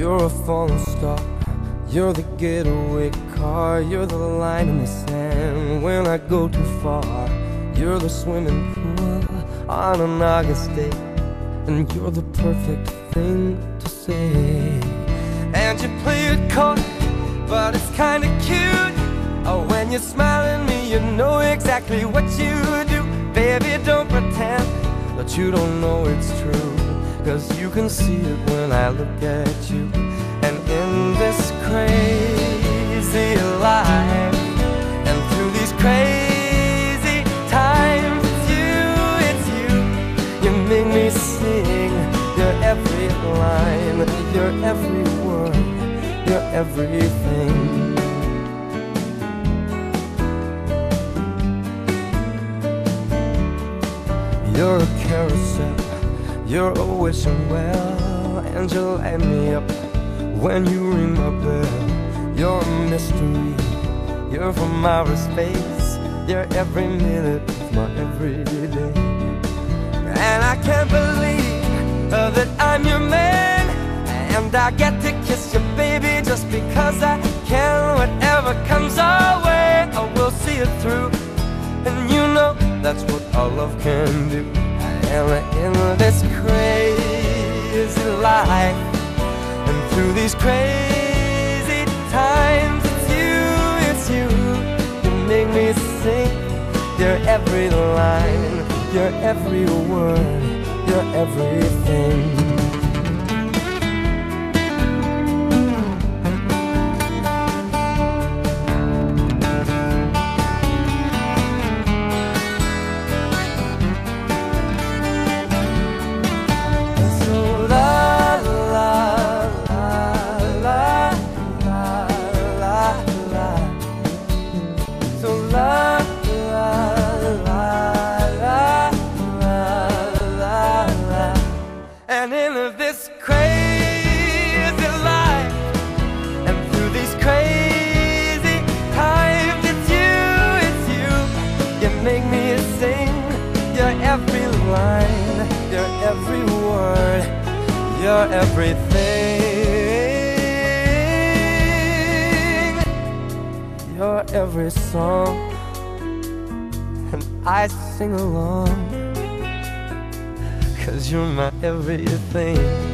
You're a falling star, you're the getaway car, you're the line in the sand when I go too far. You're the swimming pool on an August day, and you're the perfect thing to say. And you play it coy, but it's kinda cute. Oh, when you smile at me, you know exactly what you do. Baby, don't pretend that you don't know it's true, 'cause you can see it when I look at you. And in this crazy life, and through these crazy times, it's you, you make me sing. Your every line, your every word, your everything. You're a carousel, you're always well, and you light me up when you ring my bell. You're a mystery, you're from outer space, you're every minute of my everyday. And I can't believe that I'm your man, and I get to kiss you, baby, just because I can. Whatever comes our way, I will see it through, and you know that's what our love can do. And in this crazy life, and through these crazy times, it's you, you make me sing. Your every line, your every word, your everything. And in this crazy life, and through these crazy times, it's you, you make me sing. Your every line, your every word, your everything, your every song, and I sing along, 'cause you're my everything.